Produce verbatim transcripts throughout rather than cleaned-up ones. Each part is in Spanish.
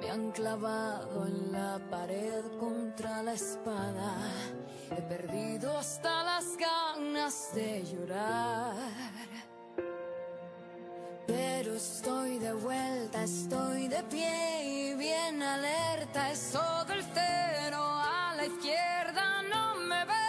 han clavado en la pared contra la espada. He perdido hasta las ganas de llorar. Pero estoy de vuelta, estoy de pie y bien alerta. Es todo el cero a la izquierda, no me ve.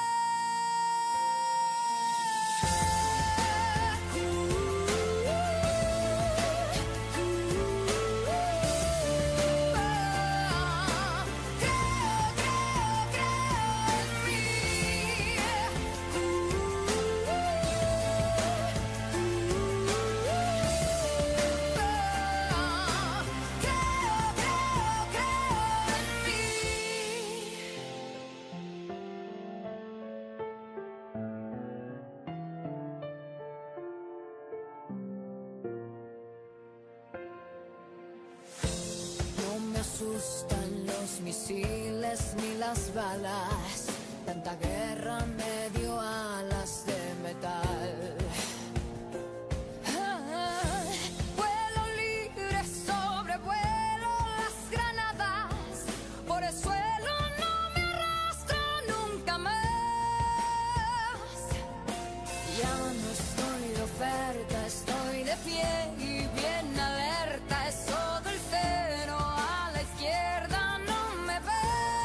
Asustan los misiles ni las balas, tanta guerra me dio alas de metal. Ah, vuelo libre, sobrevuelo las granadas, por el suelo no me arrastro nunca más. Ya no estoy de oferta, estoy de pie y bien alerta. Es todo el cero a la izquierda, no me ve.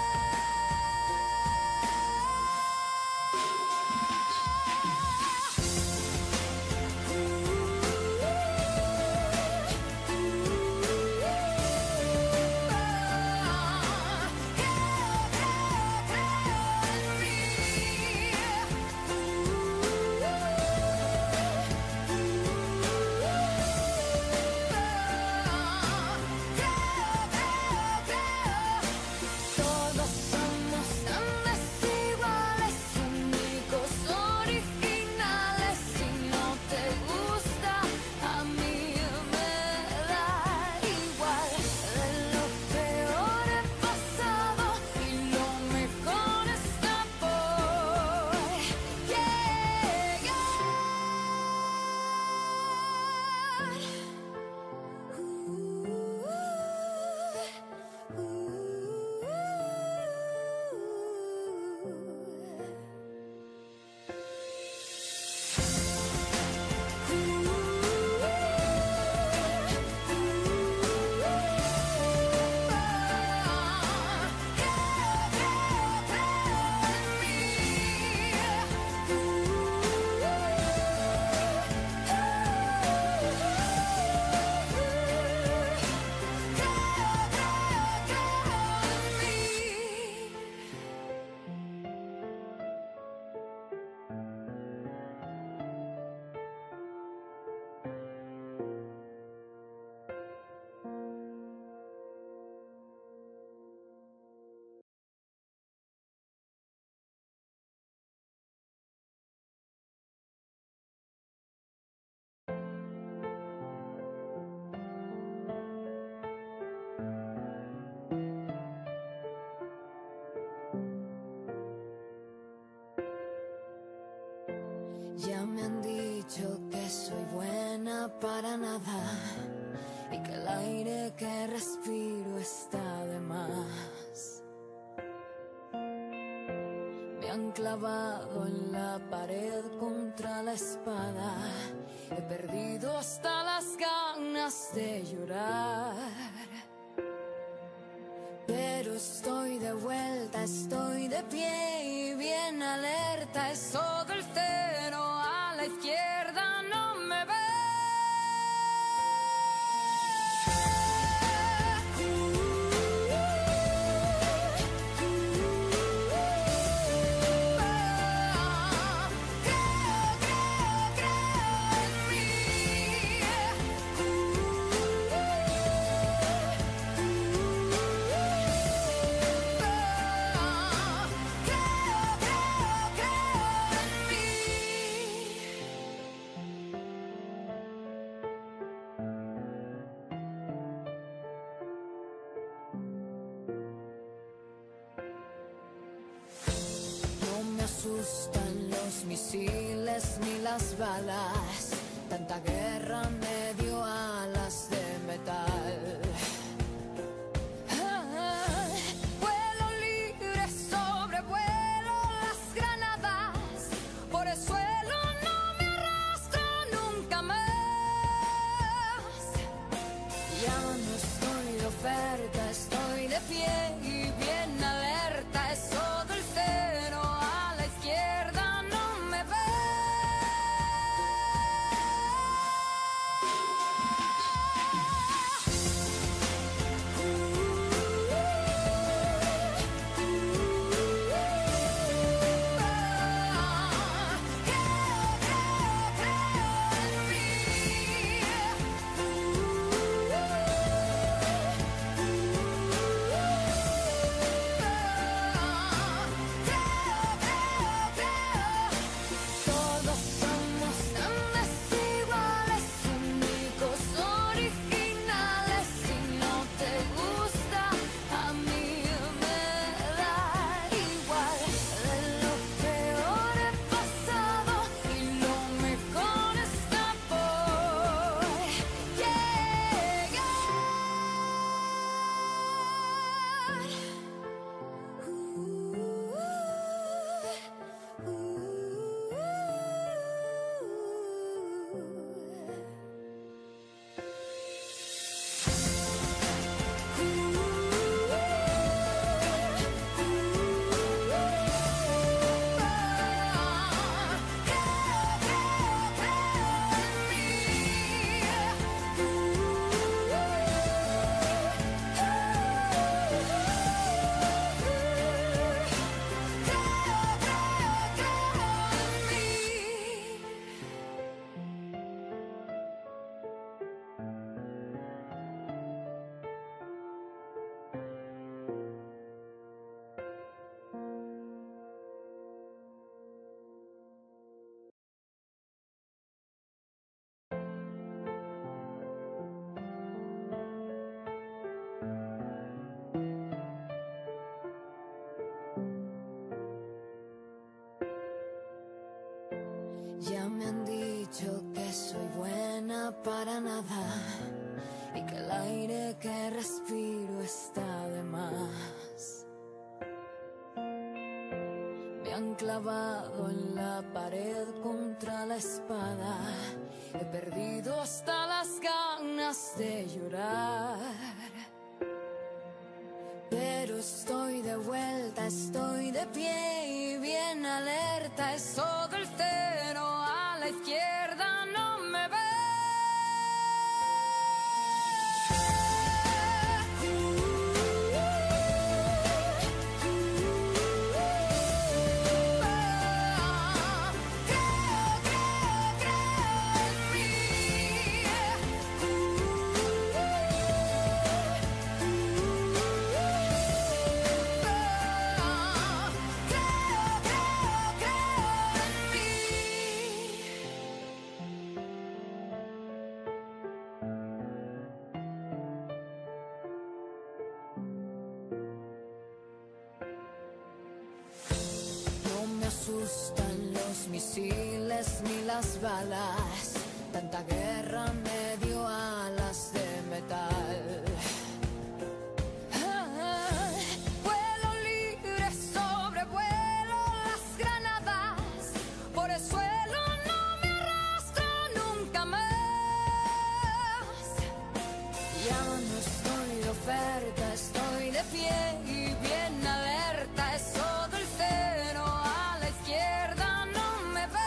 Ya me han dicho que soy buena para nada y que el aire que respiro está de más. Me han clavado en la pared contra la espada. He perdido hasta las ganas de llorar. Pero estoy de vuelta, estoy de pie y bien alerta. Es todo el cero a la izquierda, no me ve. Asustan los misiles ni las balas, tanta guerra me dio alas de metal. Ya me han dicho que soy buena para nada y que el aire que respiro está de más. Me han clavado en la pared contra la espada. He perdido hasta las ganas de llorar. Pero estoy de vuelta, estoy de pie y bien alerta. Es todo el cero a la izquierda, no me ve. Asustan los misiles ni las balas. Tanta guerra me dio alas de metal. Ah, vuelo libre, sobrevuelo las granadas. Por el suelo no me arrastro nunca más. Ya no estoy de oferta, estoy de pie y bien alerta. Es todo el cero. Izquierda no me ve.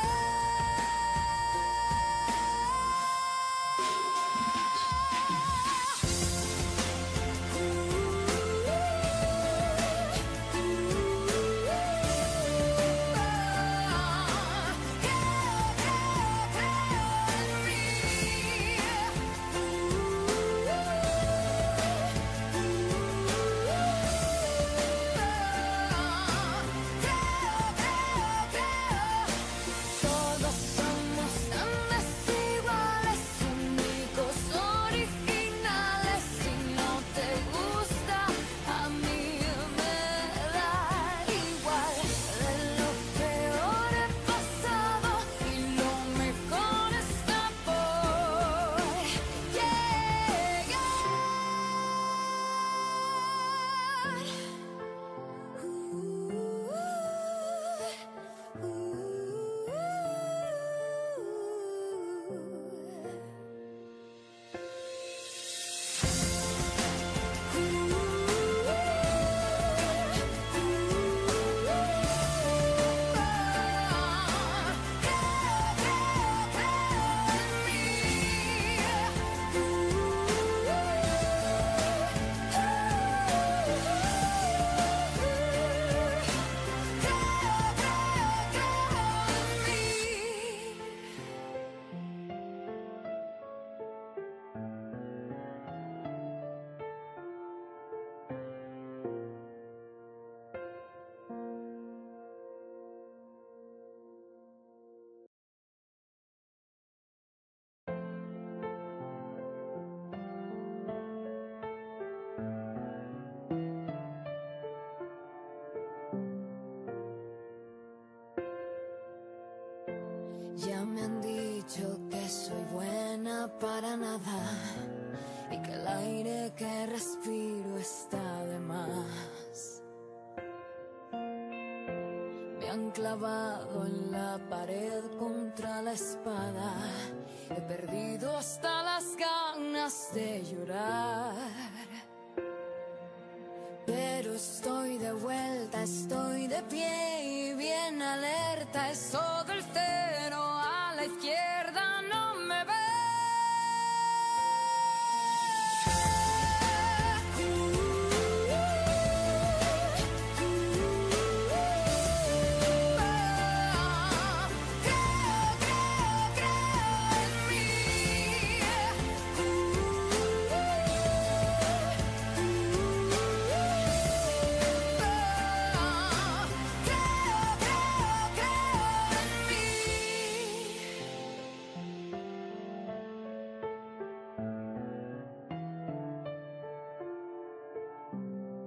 Ya me han dicho que soy buena para nada y que el aire que respiro está de más. Me han clavado en la pared contra la espada. He perdido hasta las ganas de llorar. Pero estoy de vuelta, estoy de pie y bien alerta. Es todo el cero a la izquierda, no me ve.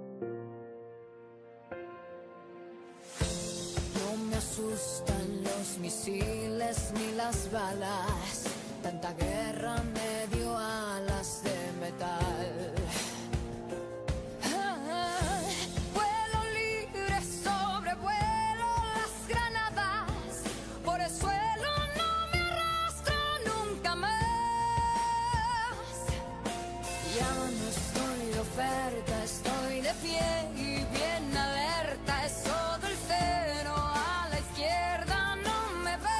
asustan los misiles ni las balas, tanta guerra me dio alas de metal. Ah, vuelo libre, sobrevuelo las granadas, por el suelo no me arrastro nunca más. Ya no estoy de oferta, estoy de pie y bien alerta, eso del cero a la izquierda no me ve.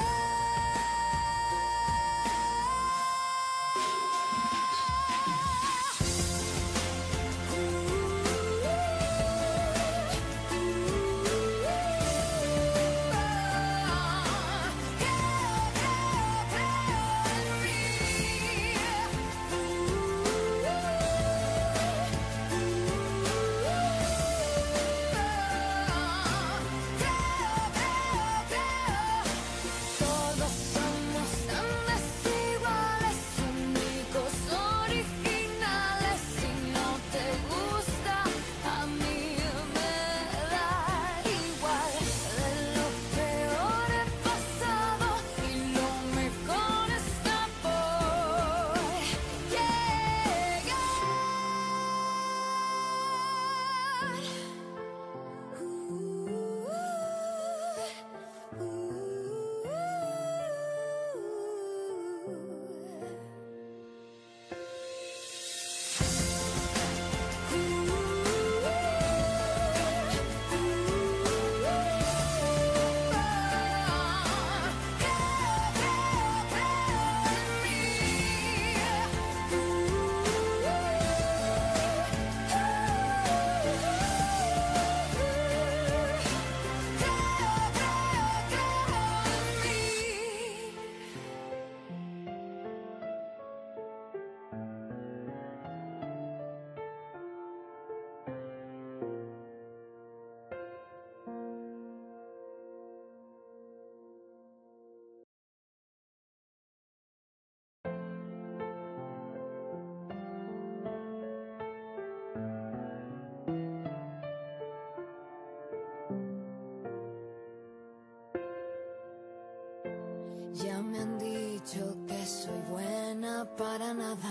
Ya me han dicho que soy buena para nada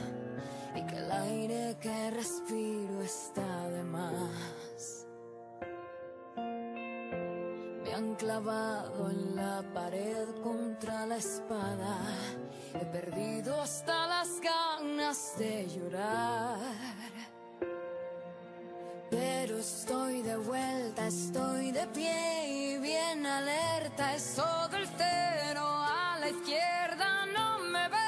y que el aire que respiro está de más. Me han clavado en la pared contra la espada, he perdido hasta las ganas de llorar. Pero estoy de vuelta, estoy de pie y bien alerta, eso del cero a la izquierda no me ve.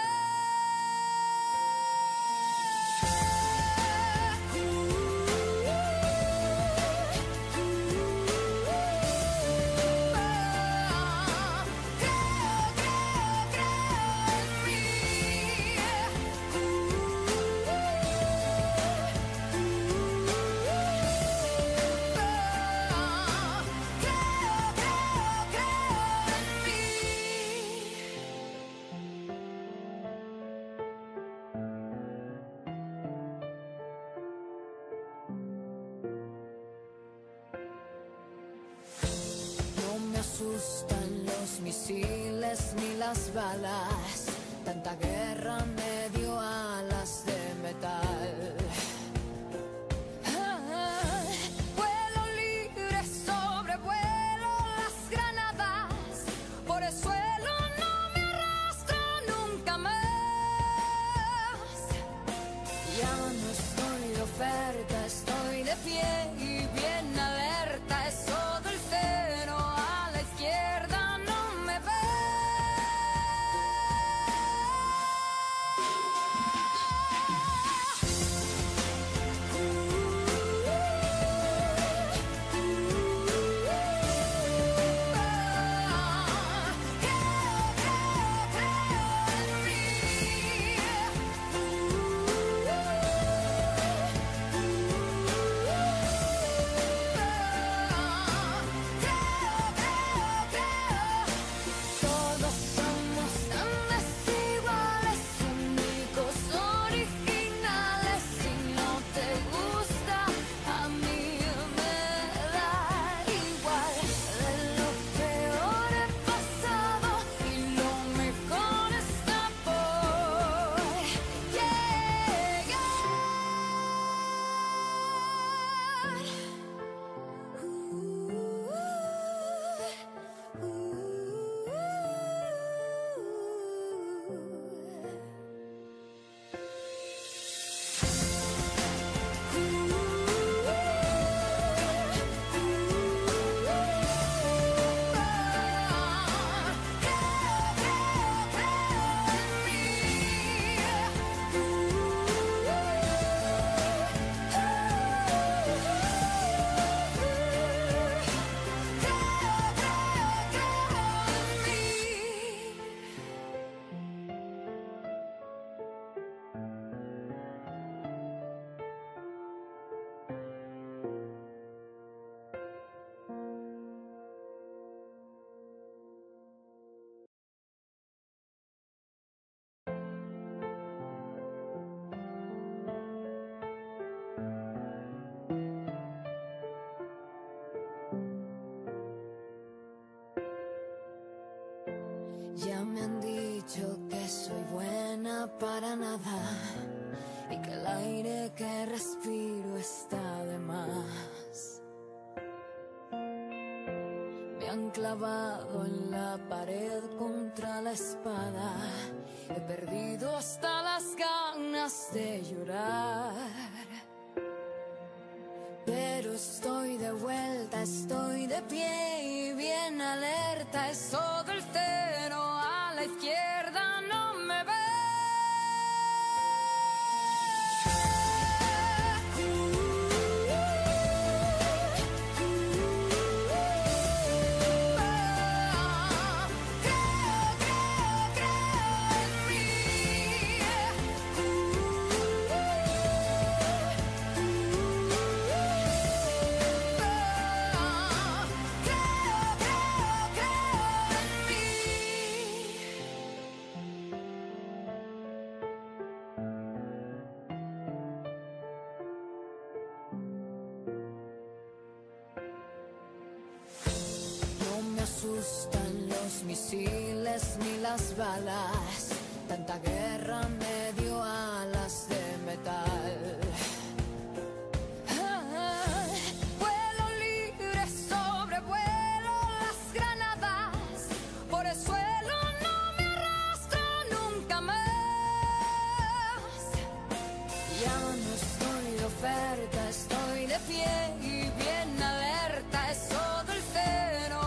No me asustan los misiles ni las balas, tanta guerra me dio alas de metal. Ah, vuelo libre, sobrevuelo las granadas, por el suelo no me arrastro nunca más. Ya no estoy de oferta, estoy de pie y bien alerta, eso del cero a la izquierda no me ve. Ya me han dicho que soy buena para nada y que el aire que respiro está de más. Me han clavado en la pared contra la espada. He perdido hasta las ganas de llorar. Pero estoy de vuelta, estoy de pie y bien alerta. Es todo el cero a la izquierda, no me ve. Asustan los misiles ni las balas. Tanta guerra me dio alas de metal. Ah, vuelo libre, sobrevuelo las granadas. Por el suelo no me arrastro nunca más. Ya no estoy de oferta, estoy de pie y bien alerta. Es todo el cero.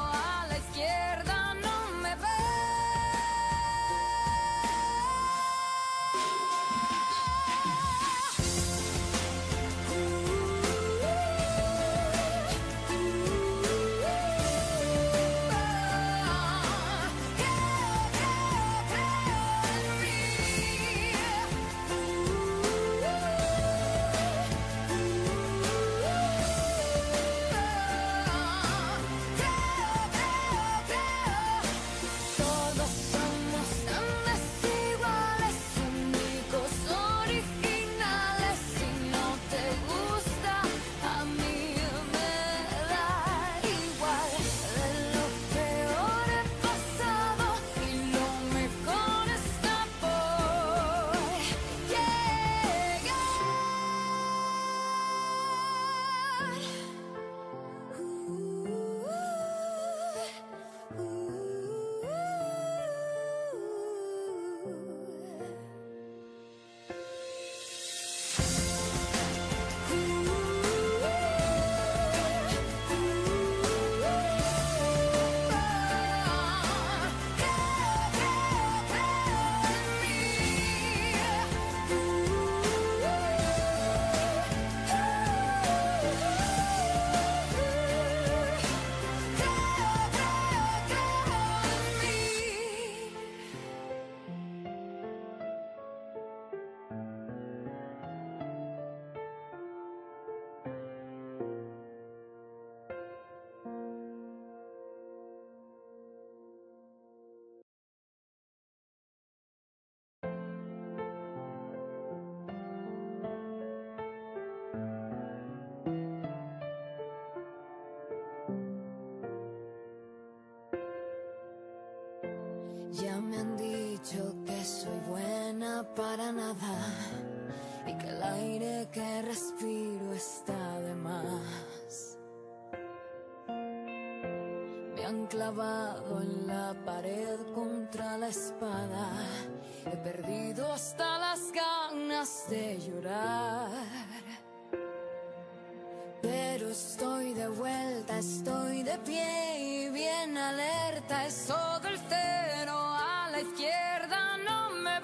Ya me han dicho que soy buena para nada y que el aire que respiro está de más. Me han clavado en la pared contra la espada. He perdido hasta las ganas de llorar. Pero estoy de vuelta, estoy de pie y bien alerta. Es todo el cero a la izquierda, no me ve.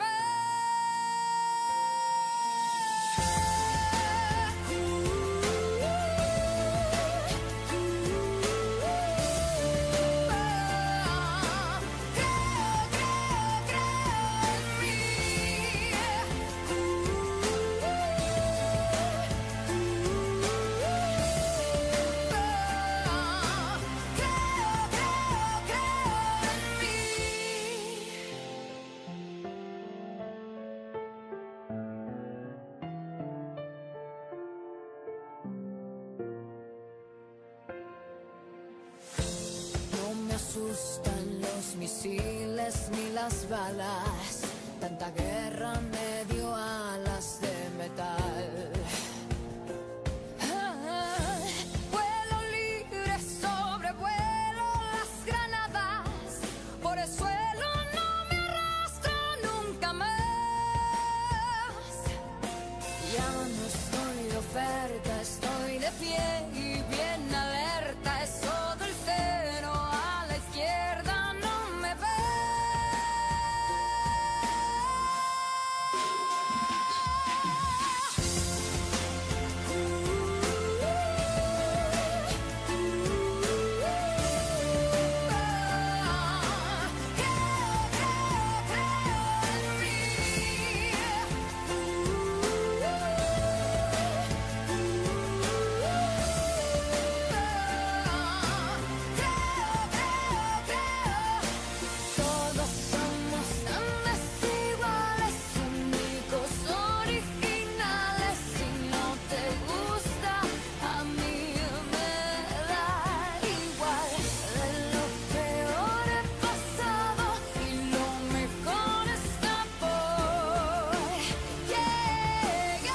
Asustan los misiles ni las balas, tanta guerra me dio alas de metal. Ah, vuelo libre, sobrevuelo las granadas, por el suelo no me arrastro nunca más. Ya no estoy de oferta, estoy de pie y bien alerta, eso del cero a la izquierda no me ve. Todos somos tan desiguales, únicos, originales. Si no te gusta, a mí me da igual. De lo peor he pasado y lo mejor está por llegar.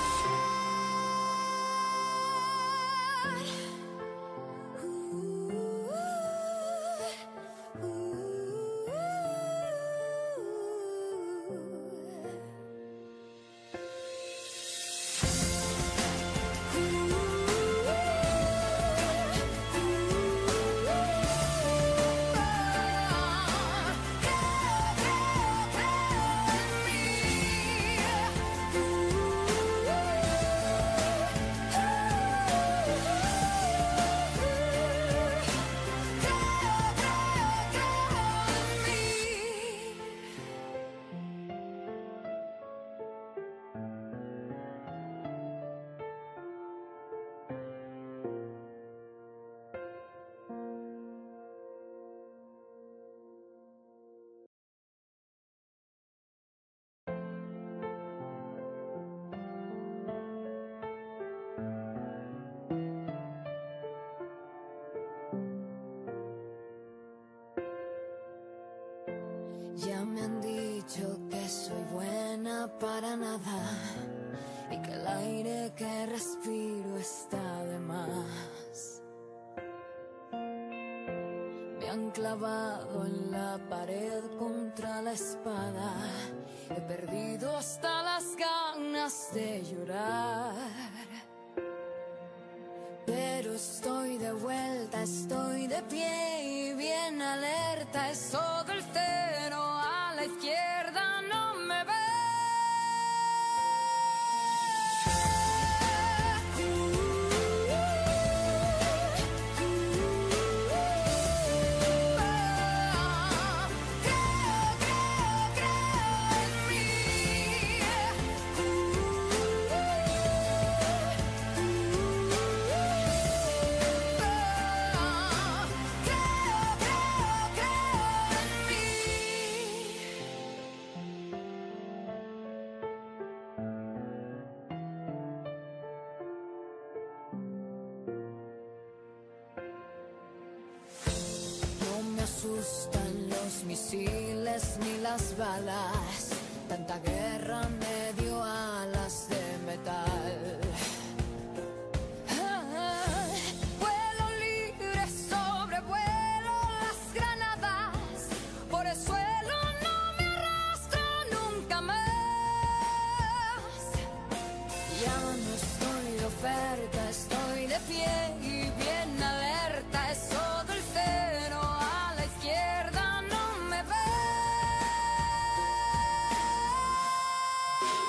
Ya me han dicho que soy buena para nada y que el aire que respiro está de más. Me han clavado en la pared contra la espada, he perdido hasta las ganas de llorar. Pero estoy de vuelta, estoy de pie y bien alerta, eso del cero a la izquierda no me ve. Creo, creo, creo en mí. No me asustan los misiles ni las balas, tanta guerra me dio alas de metal. Ah, vuelo libre, sobrevuelo las granadas, por el suelo no me arrastro nunca más. Ya no estoy de oferta, estoy de pie y bien alerta, eso del cero a la izquierda no me ve.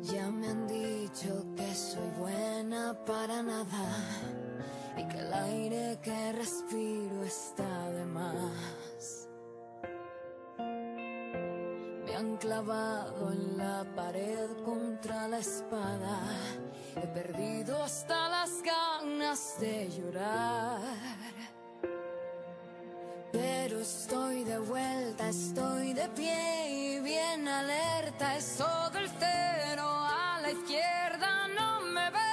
Ya me han dicho que soy buena para nada y que el aire que respiro está de más. Me han clavado en la pared contra la espada. He perdido hasta las ganas de llorar. Pero estoy de vuelta, estoy de pie y bien alerta. Es todo el cero a la izquierda, no me ve.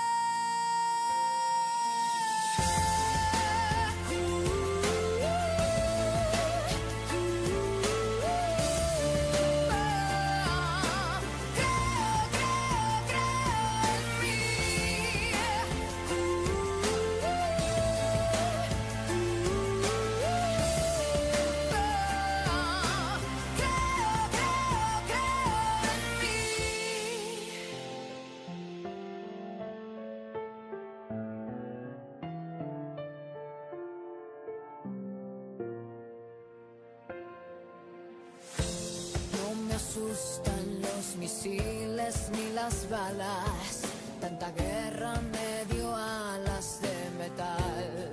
Asustan los misiles ni las balas. Tanta guerra me dio alas de metal.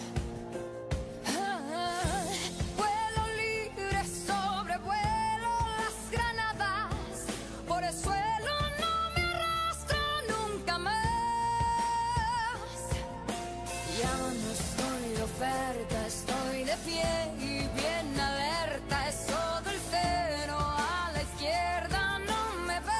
Ah, vuelo libre, sobrevuelo las granadas. Por el suelo no me arrastro nunca más. Ya no estoy de oferta, estoy de pie y bien alerta. Es todo el cero. Izquierda no me ve.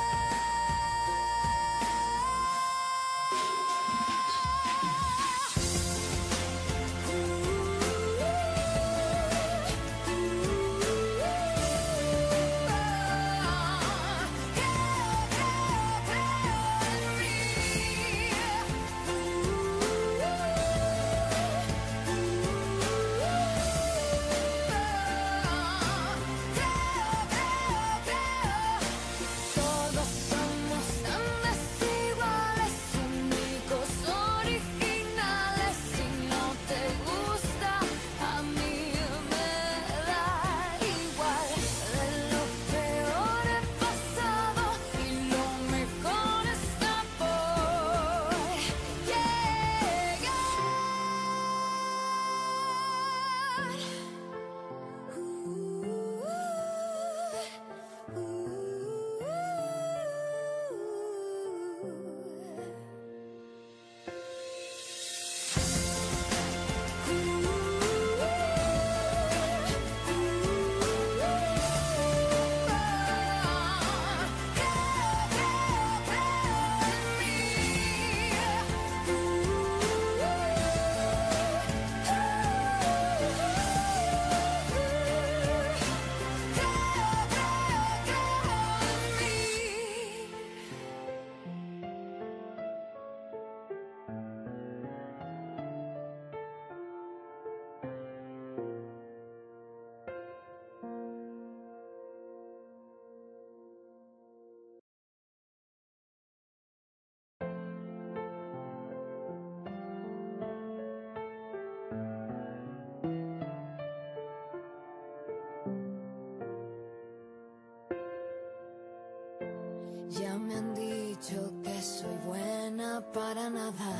Ya me han dicho que soy buena para nada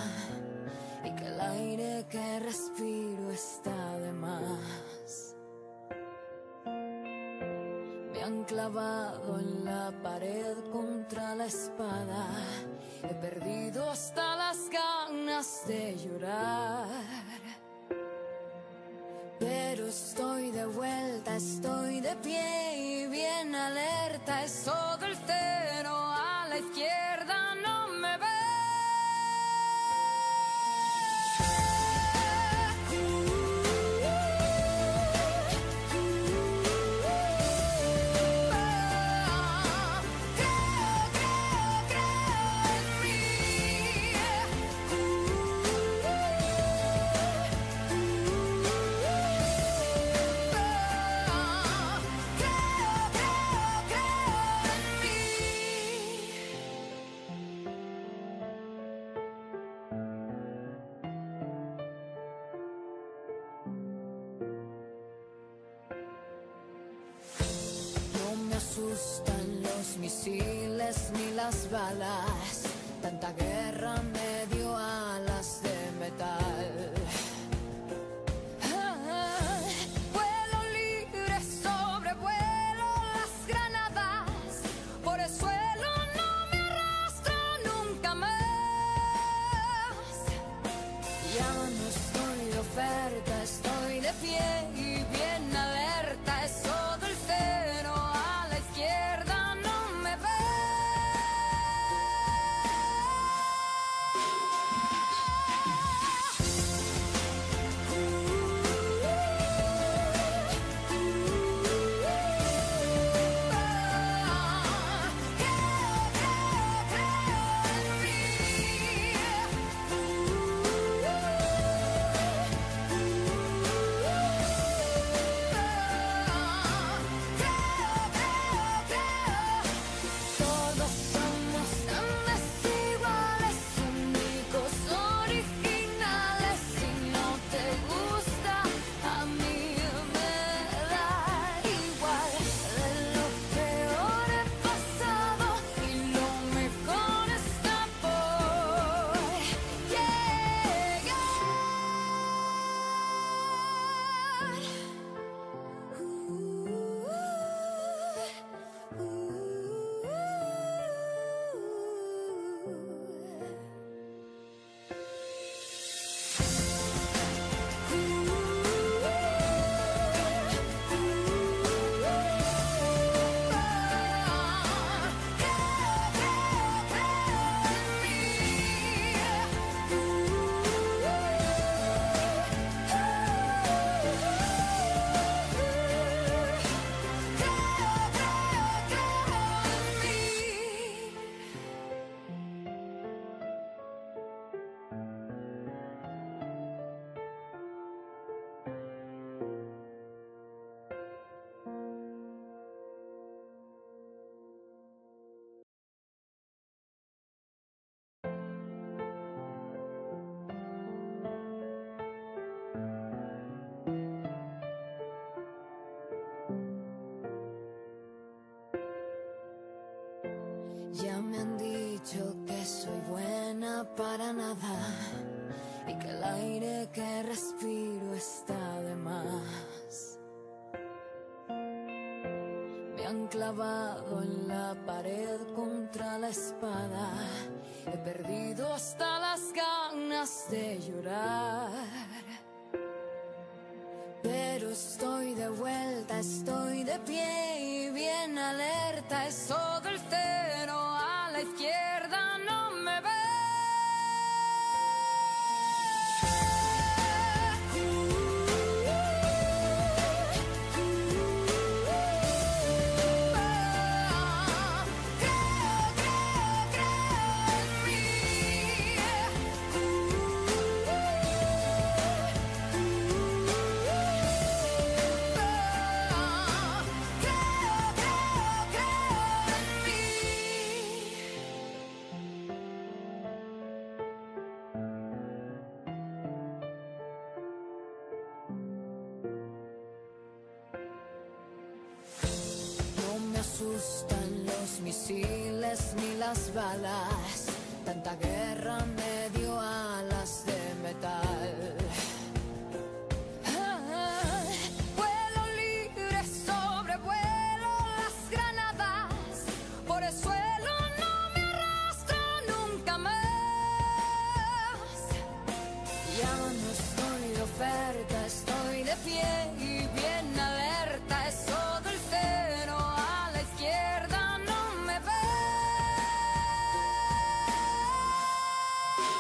y que el aire que respiro está de más. Me han clavado en la pared contra la espada. He perdido hasta las ganas de llorar. Pero estoy de vuelta, estoy de pie y bien alerta. Es todo el cero a la izquierda, no me ve. asustan los misiles ni las balas, tanta guerra me dio alas de metal. Ah, vuelo libre, sobrevuelo las granadas, por el suelo no me arrastro nunca más. Ya no estoy de oferta, estoy de pie y bien alerta, eso del cero a la izquierda no me ve. Todos somos tan desiguales, únicos, originales. Si no te gusta, a mí me da igual. De lo peor he pasado y lo mejor está por llegar. Ya me han dicho que soy buena para nada y que el aire que respiro está de más. Me han clavado en la pared contra la espada, he perdido hasta las ganas de llorar. Pero estoy de vuelta, estoy de pie y bien alerta, eso del cero a la izquierda no me ve. Creo, creo, creo en mí. No me asustan los misiles ni las balas, tanta guerra me dio alas de metal. Ah, vuelo libre, sobrevuelo las granadas, por el suelo no me arrastro nunca más. Ya no estoy de oferta, estoy de pie y bien alerta, eso del cero a la izquierda no me ve.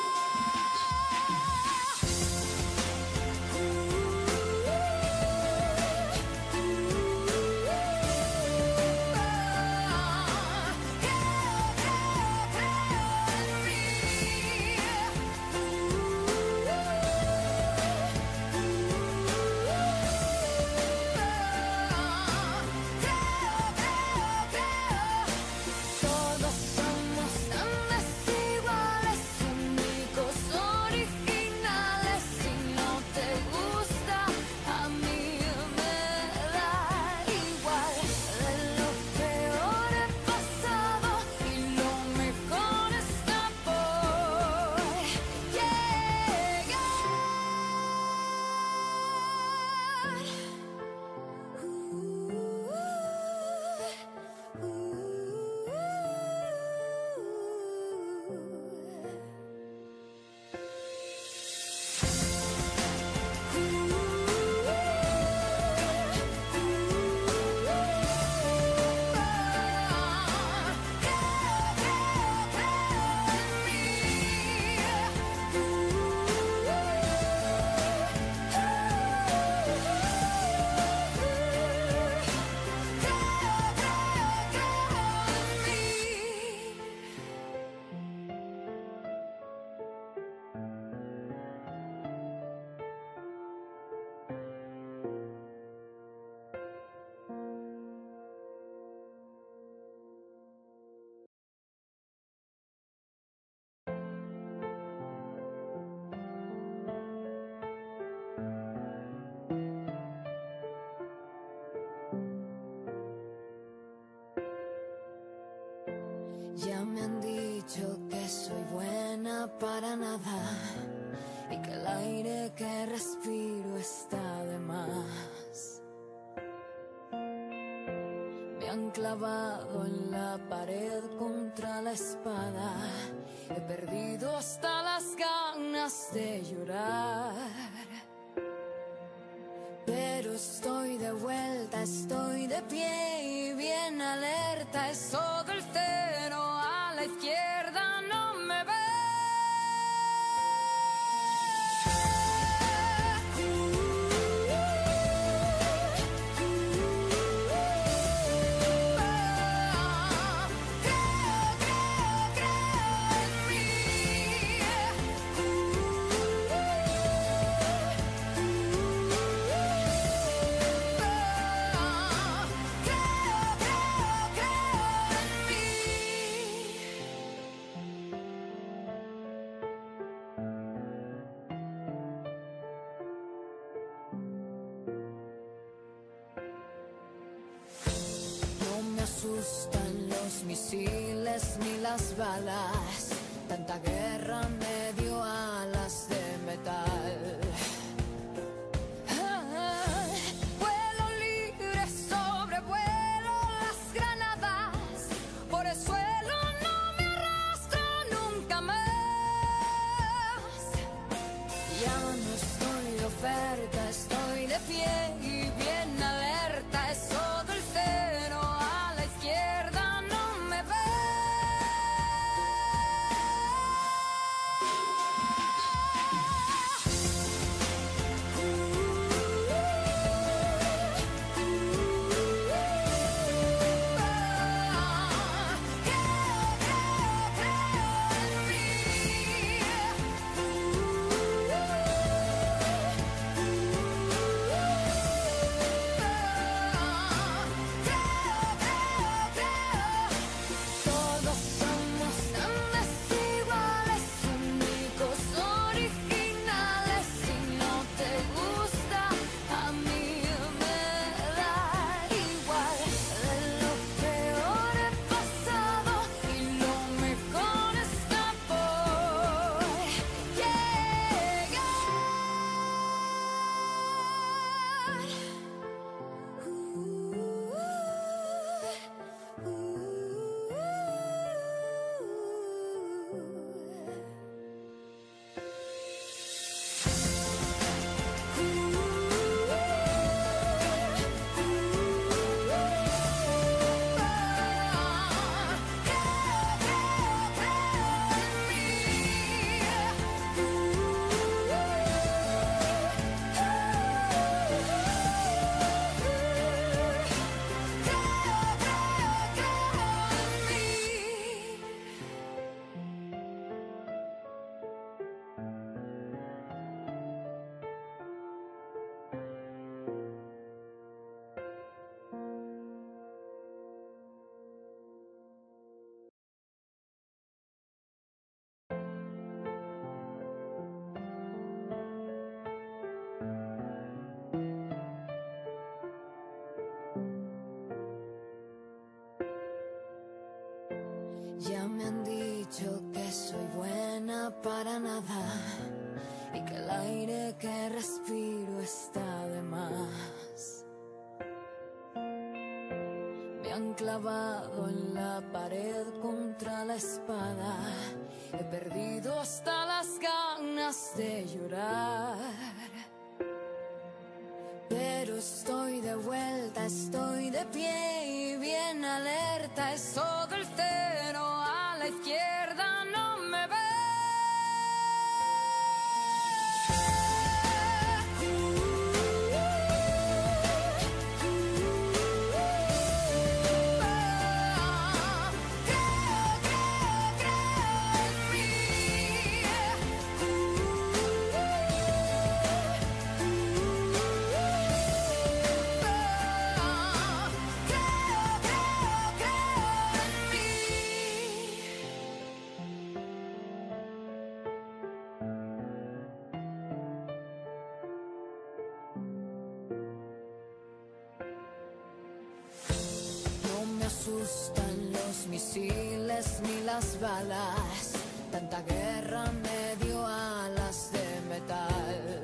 Ya me han dicho que soy buena para nada y que el aire que respiro está de más. Me han clavado en la pared contra la espada. He perdido hasta las ganas de llorar. Pero estoy de vuelta, estoy de pie y bien alerta. Eso del cero a la izquierda no me ve. Asustan los misiles ni las balas. Tanta guerra me dio alas de metal. Ah, vuelo libre, sobrevuelo las granadas. Por el suelo no me arrastro nunca más. Ya no estoy de oferta, estoy de pie y bien alerta. Eso del cero a la izquierda no me ve. Ya me han dicho que soy buena para nada y que el aire que respiro está de más. Me han clavado en la pared contra la espada. He perdido hasta las ganas de llorar. Pero estoy de vuelta, estoy de pie y bien alerta. Eso del cero a la izquierda no me ve. Asustan los misiles ni las balas, tanta guerra me dio alas de metal.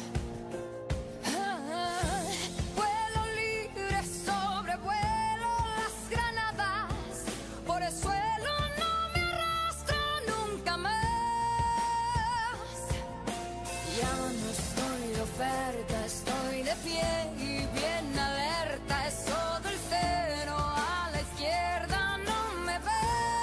Ah, vuelo libre, sobrevuelo las granadas, por el suelo no me arrastro nunca más. Ya no estoy de oferta, estoy de pie y bien alerta, eso del cero a la izquierda no me ve.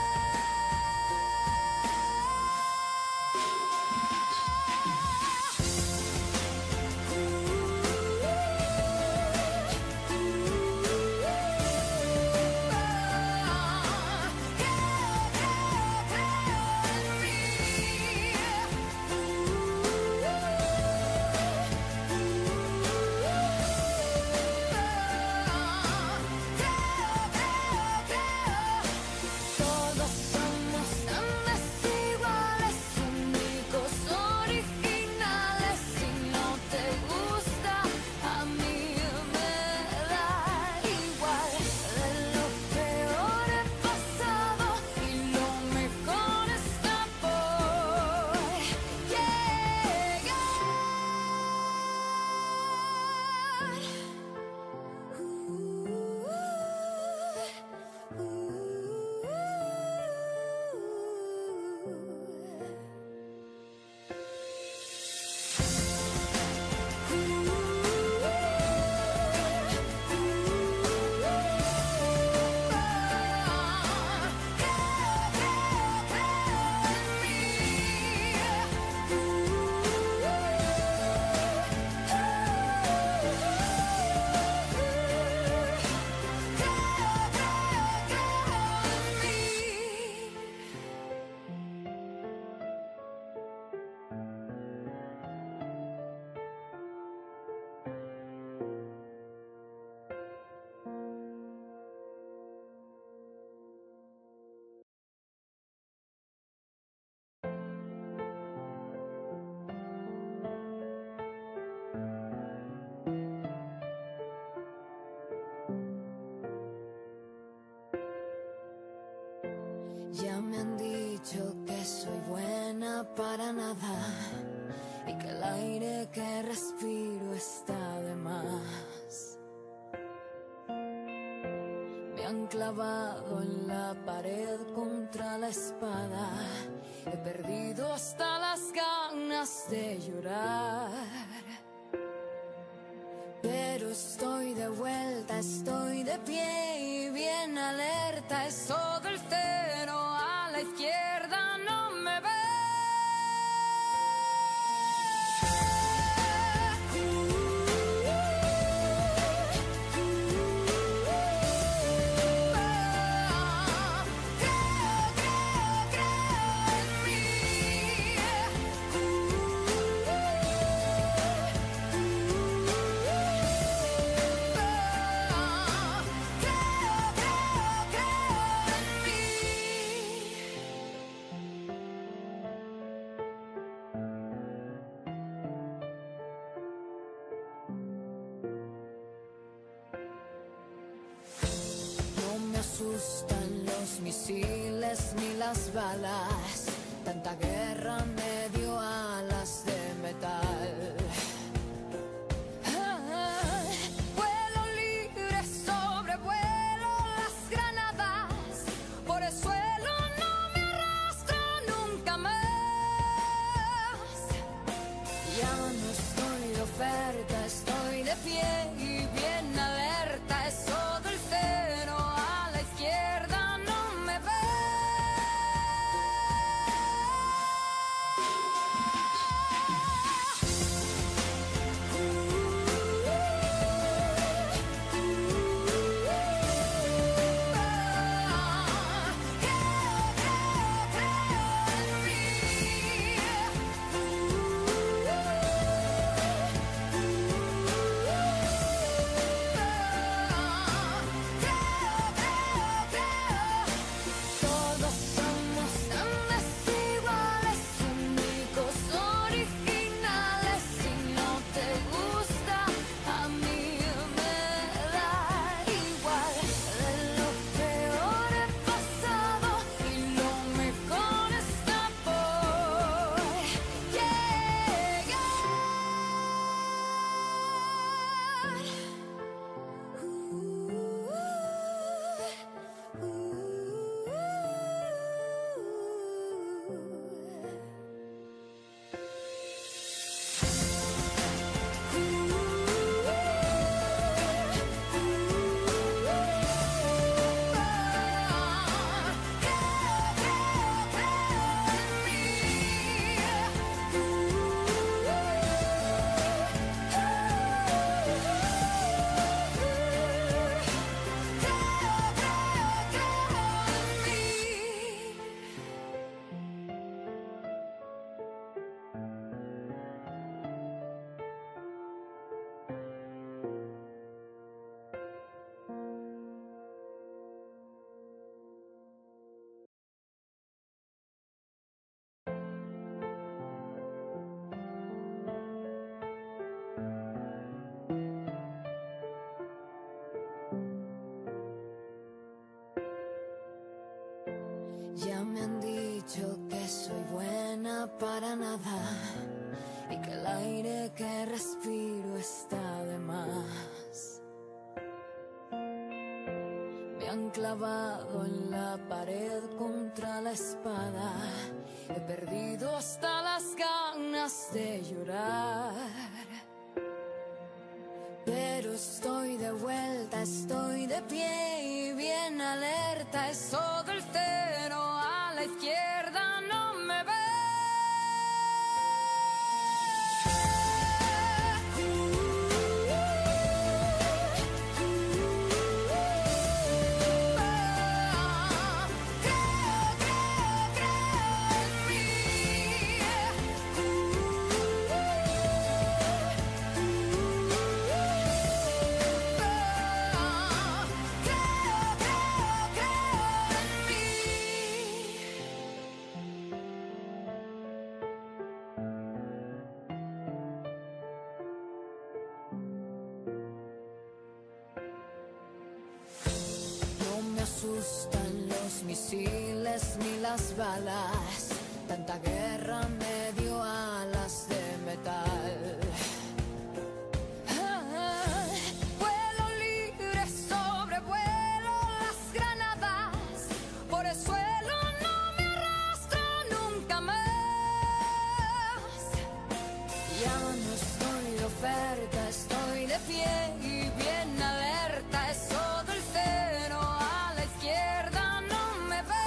Ya me han dicho que soy buena para nada y que el aire que respiro está de más. Me han clavado en la pared contra la espada, he perdido hasta las ganas de llorar. Pero estoy de vuelta, estoy de pie y bien alerta, eso del cero a la izquierda no me ve. No me asustan los misiles ni las balas, tanta guerra me dio alas de metal. Ah, vuelo libre, sobrevuelo las granadas, por el suelo no me arrastro nunca más. Ya no estoy de oferta, estoy de pie y bien alerta, eso del cero a la izquierda no me ve. dicho que soy buena para nada y que el aire que respiro está de más. Me han clavado en la pared contra la espada. He perdido hasta las ganas de llorar. Pero estoy de vuelta, estoy de pie y bien alerta. Es todo el cero a la izquierda, no me ve. Asustan los misiles ni las balas. Tanta guerra me dio alas de metal. Ah, vuelo libre, sobrevuelo las granadas. Por el suelo no me arrastro nunca más. Ya no estoy de oferta, estoy de pie y bien alerta. Es todo el cero. Izquierda no me ve.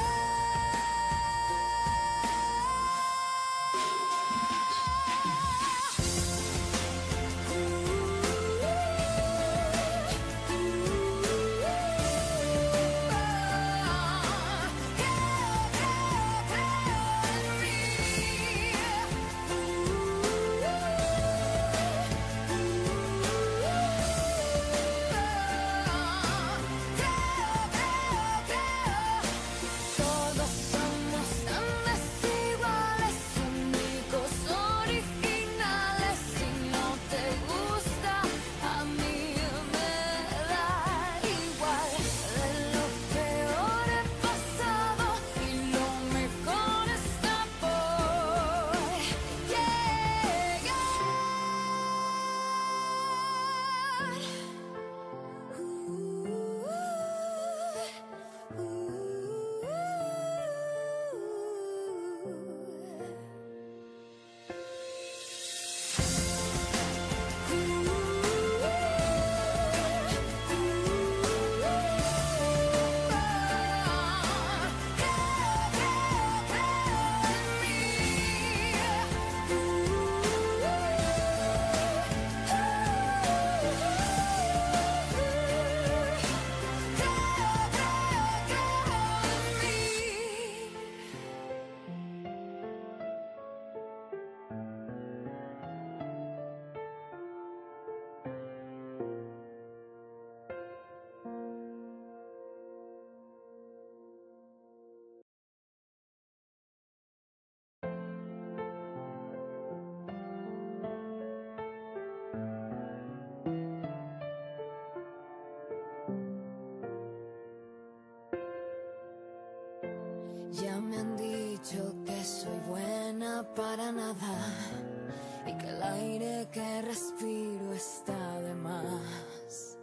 Ya me han dicho que soy buena para nada y que el aire que respiro está de más.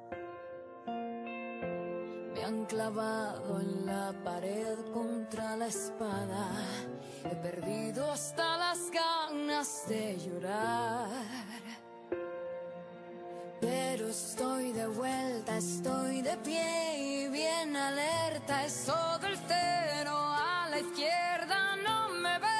Me han clavado en la pared contra la espada. He perdido hasta las ganas de llorar. Pero estoy de vuelta, estoy de pie y bien alerta. Es todo el cero a la izquierda, no me ve.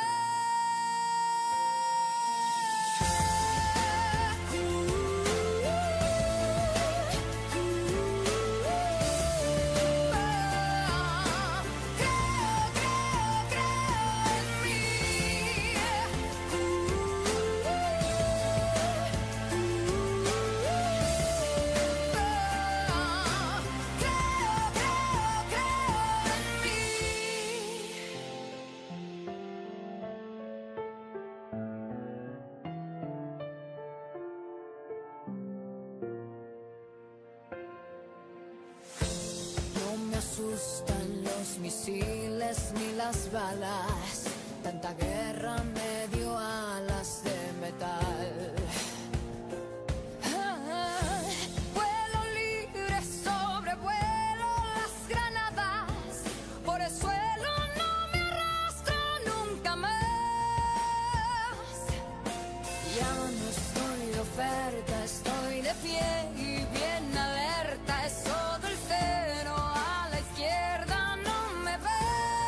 misiles ni las balas, tanta guerra me dio alas de metal. Ah, vuelo libre, sobrevuelo las granadas, por el suelo no me arrastro nunca más. Ya no estoy de oferta, estoy de pie y bien alerta, eso del cero a la izquierda no me ve.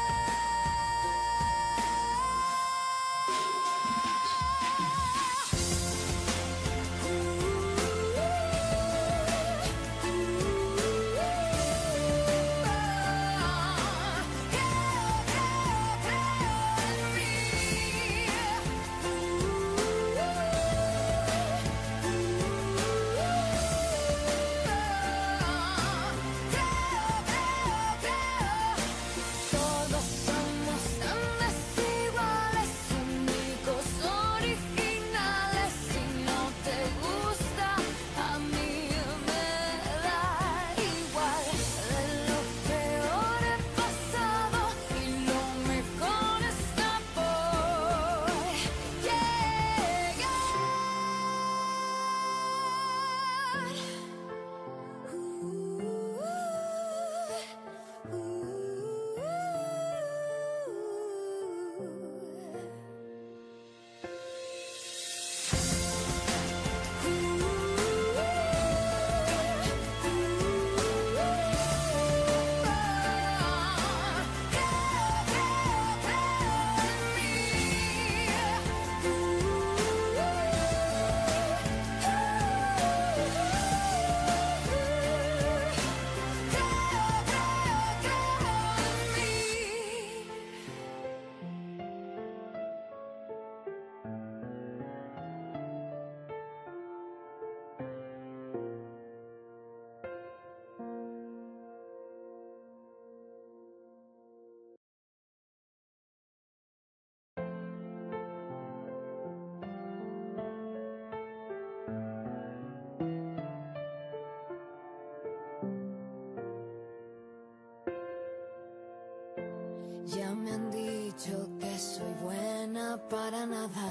Ya me han dicho que soy buena para nada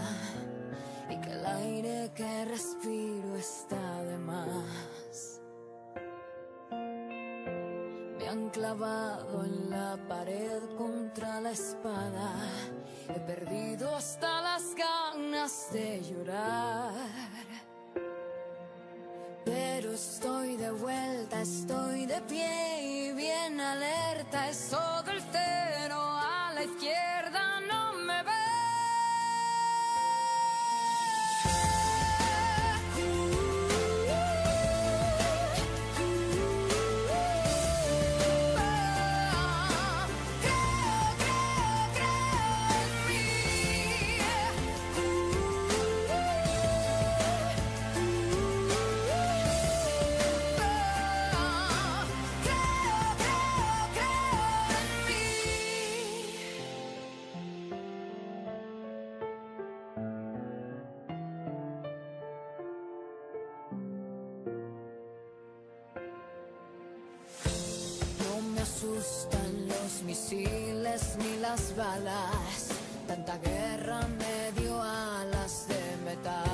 y que el aire que respiro está de más. Me han clavado en la pared contra la espada, he perdido hasta las ganas de llorar. Pero estoy de vuelta, estoy de pie y bien alerta, eso del cero a la izquierda no me ve. No me asustan los misiles ni las balas, tanta guerra me dio alas de metal.